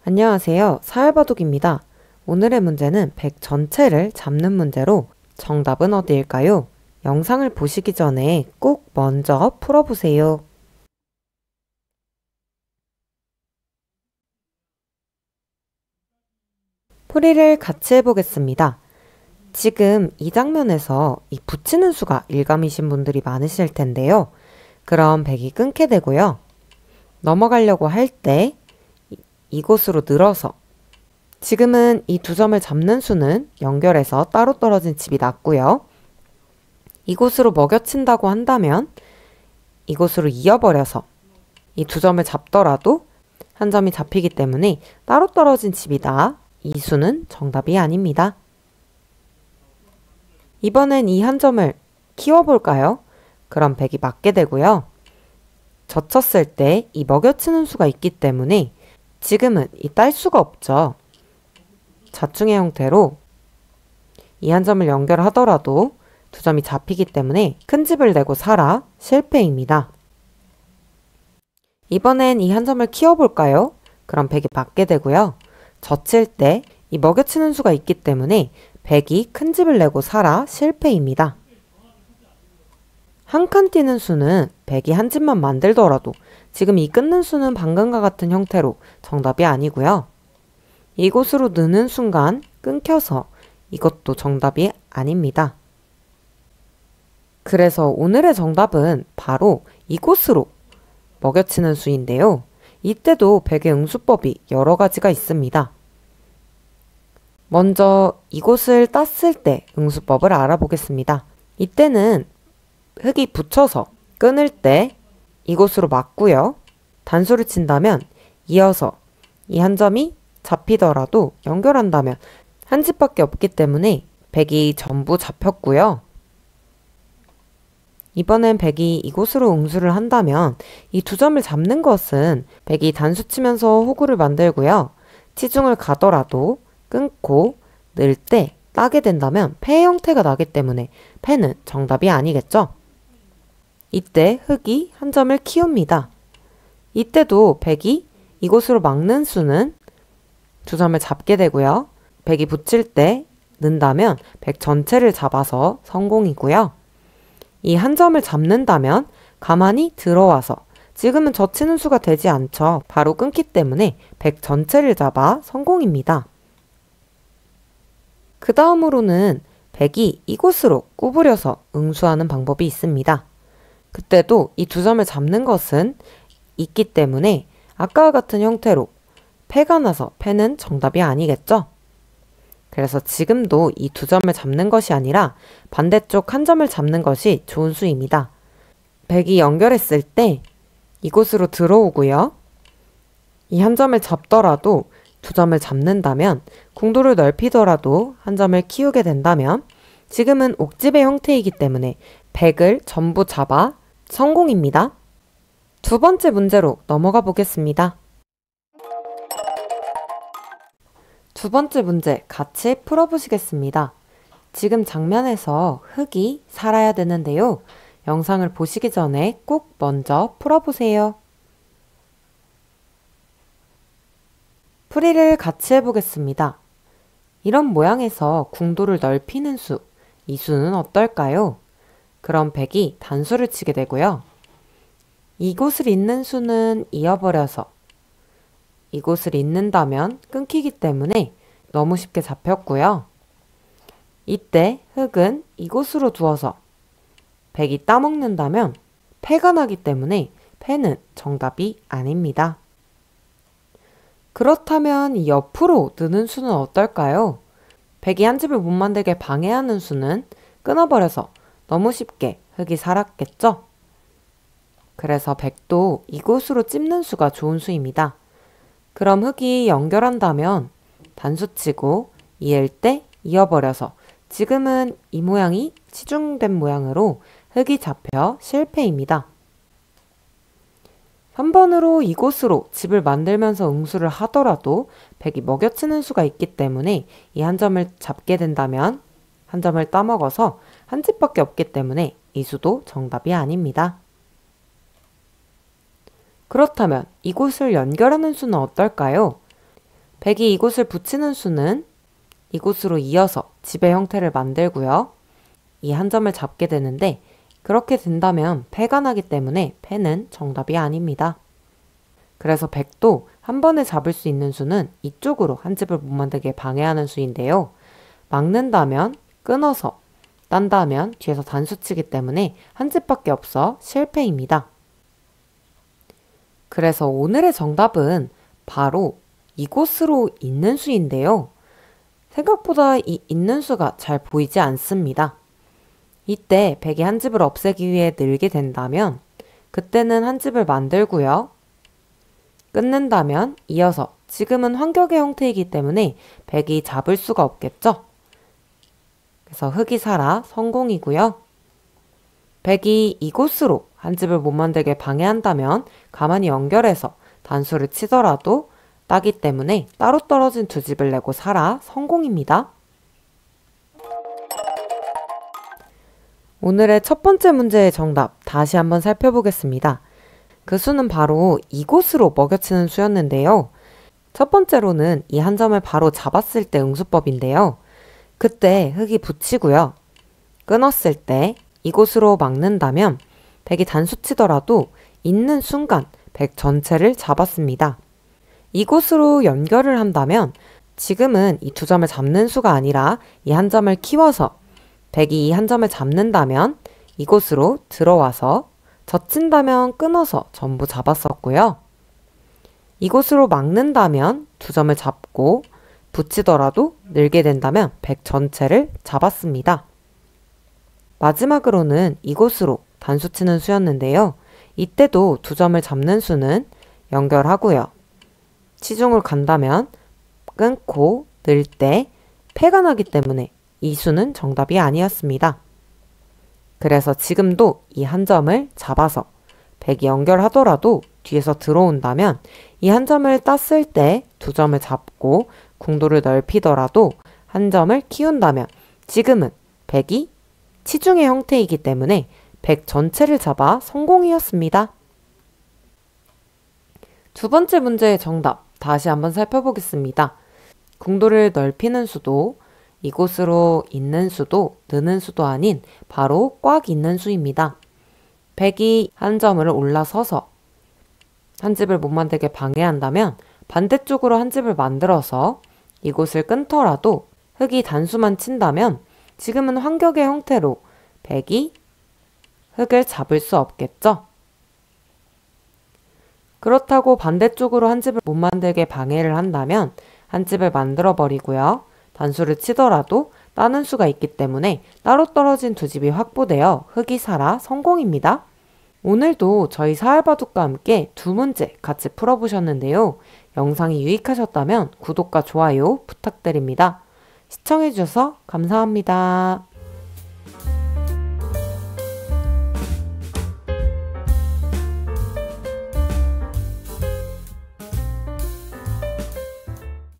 안녕하세요. 사회바둑입니다. 오늘의 문제는 100 전체를 잡는 문제로 정답은 어디일까요? 영상을 보시기 전에 꼭 먼저 풀어보세요. 풀이를 같이 해보겠습니다. 지금 이 장면에서 이 붙이는 수가 일감이신 분들이 많으실 텐데요. 그럼 100이 끊게 되고요. 넘어가려고 할 때 이곳으로 늘어서 지금은 이 두 점을 잡는 수는 연결해서 따로 떨어진 집이 낮고요. 이곳으로 먹여친다고 한다면 이곳으로 이어버려서 이 두 점을 잡더라도 한 점이 잡히기 때문에 따로 떨어진 집이다. 이 수는 정답이 아닙니다. 이번엔 이 한 점을 키워볼까요? 그럼 100이 맞게 되고요. 젖혔을 때 이 먹여치는 수가 있기 때문에 지금은 이 딸 수가 없죠. 자충의 형태로 이 한 점을 연결하더라도 두 점이 잡히기 때문에 큰 집을 내고 살아 실패입니다. 이번엔 이 한 점을 키워볼까요? 그럼 100이 맞게 되고요. 젖힐 때 이 먹여치는 수가 있기 때문에 100이 큰 집을 내고 살아 실패입니다. 한 칸 뛰는 수는 100이 한 집만 만들더라도 지금 이 끊는 수는 방금과 같은 형태로 정답이 아니고요. 이곳으로 느는 순간 끊겨서 이것도 정답이 아닙니다. 그래서 오늘의 정답은 바로 이곳으로 먹여치는 수인데요. 이때도 100의 응수법이 여러 가지가 있습니다. 먼저 이곳을 땄을 때 응수법을 알아보겠습니다. 이때는 흙이 붙여서 끊을 때 이곳으로 맞고요. 단수를 친다면 이어서 이 한 점이 잡히더라도 연결한다면 한 집밖에 없기 때문에 100이 전부 잡혔고요. 이번엔 100이 이곳으로 응수를 한다면 이 두 점을 잡는 것은 100이 단수 치면서 호구를 만들고요. 치중을 가더라도 끊고 늘 때 따게 된다면 패 형태가 나기 때문에 패는 정답이 아니겠죠? 이때 흙이 한 점을 키웁니다. 이때도 100이 이곳으로 막는 수는 두 점을 잡게 되고요. 100이 붙일 때 는다면 100 전체를 잡아서 성공이고요. 이 한 점을 잡는다면 가만히 들어와서 지금은 젖히는 수가 되지 않죠. 바로 끊기 때문에 100 전체를 잡아 성공입니다. 그 다음으로는 100이 이곳으로 구부려서 응수하는 방법이 있습니다. 그때도 이 두 점을 잡는 것은 있기 때문에 아까와 같은 형태로 패가 나서 패는 정답이 아니겠죠? 그래서 지금도 이 두 점을 잡는 것이 아니라 반대쪽 한 점을 잡는 것이 좋은 수입니다. 100이 연결했을 때 이곳으로 들어오고요. 이 한 점을 잡더라도 두 점을 잡는다면 궁도를 넓히더라도 한 점을 키우게 된다면 지금은 옥집의 형태이기 때문에 100을 전부 잡아 성공입니다. 두 번째 문제로 넘어가 보겠습니다. 두 번째 문제 같이 풀어보시겠습니다. 지금 장면에서 흙이 살아야 되는데요. 영상을 보시기 전에 꼭 먼저 풀어보세요. 풀이를 같이 해보겠습니다. 이런 모양에서 궁도를 넓히는 수, 이 수는 어떨까요? 그럼 100이 단수를 치게 되고요. 이곳을 잇는 수는 이어버려서 이곳을 잇는다면 끊기기 때문에 너무 쉽게 잡혔고요. 이때 흙은 이곳으로 두어서 100이 따먹는다면 패가 나기 때문에 패는 정답이 아닙니다. 그렇다면 이 옆으로 느는 수는 어떨까요? 100이 한 집을 못 만들게 방해하는 수는 끊어버려서 너무 쉽게 흙이 살았겠죠? 그래서 100도 이곳으로 찝는 수가 좋은 수입니다. 그럼 흙이 연결한다면 단수치고 이을 때 이어버려서 지금은 이 모양이 치중된 모양으로 흙이 잡혀 실패입니다. 3번으로 이곳으로 집을 만들면서 응수를 하더라도 100이 먹여치는 수가 있기 때문에 이 한 점을 잡게 된다면 한 점을 따먹어서 한 집밖에 없기 때문에 이 수도 정답이 아닙니다. 그렇다면 이곳을 연결하는 수는 어떨까요? 백이 이곳을 붙이는 수는 이곳으로 이어서 집의 형태를 만들고요. 이 한 점을 잡게 되는데 그렇게 된다면 패가 나기 때문에 패는 정답이 아닙니다. 그래서 백도 한 번에 잡을 수 있는 수는 이쪽으로 한 집을 못 만들게 방해하는 수인데요. 막는다면 끊어서, 딴다면 뒤에서 단수치기 때문에 한 집밖에 없어 실패입니다. 그래서 오늘의 정답은 바로 이곳으로 있는 수인데요. 생각보다 이 있는 수가 잘 보이지 않습니다. 이때 백이 한 집을 없애기 위해 늘게 된다면 그때는 한 집을 만들고요. 끊는다면 이어서 지금은 환격의 형태이기 때문에 백이 잡을 수가 없겠죠. 그래서 흙이 살아 성공이고요. 백이 이곳으로 한 집을 못 만들게 방해한다면 가만히 연결해서 단수를 치더라도 따기 때문에 따로 떨어진 두 집을 내고 살아 성공입니다. 오늘의 첫 번째 문제의 정답 다시 한번 살펴보겠습니다. 그 수는 바로 이곳으로 먹여치는 수였는데요. 첫 번째로는 이 한 점을 바로 잡았을 때 응수법인데요. 그때 흙이 붙이고요. 끊었을 때 이곳으로 막는다면 백이 단수치더라도 있는 순간 백 전체를 잡았습니다. 이곳으로 연결을 한다면 지금은 이 두 점을 잡는 수가 아니라 이 한 점을 키워서 백이 이 한 점을 잡는다면 이곳으로 들어와서 젖힌다면 끊어서 전부 잡았었고요. 이곳으로 막는다면 두 점을 잡고 붙이더라도 늘게 된다면 백 전체를 잡았습니다. 마지막으로는 이곳으로 단수치는 수였는데요. 이때도 두 점을 잡는 수는 연결하고요. 치중을 간다면 끊고 늘 때 패가 나기 때문에 이 수는 정답이 아니었습니다. 그래서 지금도 이 한 점을 잡아서 백이 연결하더라도 뒤에서 들어온다면 이 한 점을 땄을 때 두 점을 잡고 궁도를 넓히더라도 한 점을 키운다면 지금은 백이 치중의 형태이기 때문에 백 전체를 잡아 성공이었습니다. 두 번째 문제의 정답 다시 한번 살펴보겠습니다. 궁도를 넓히는 수도 이곳으로 있는 수도 느는 수도 아닌 바로 꽉 있는 수입니다. 백이 한 점을 올라서서 한 집을 못 만들게 방해한다면 반대쪽으로 한 집을 만들어서 이곳을 끊더라도 흙이 단수만 친다면 지금은 환격의 형태로 백이 흙을 잡을 수 없겠죠. 그렇다고 반대쪽으로 한 집을 못 만들게 방해를 한다면 한 집을 만들어 버리고요. 단수를 치더라도 따는 수가 있기 때문에 따로 떨어진 두 집이 확보되어 흙이 살아 성공입니다. 오늘도 저희 사활바둑과 함께 두 문제 같이 풀어보셨는데요. 영상이 유익하셨다면 구독과 좋아요 부탁드립니다. 시청해주셔서 감사합니다.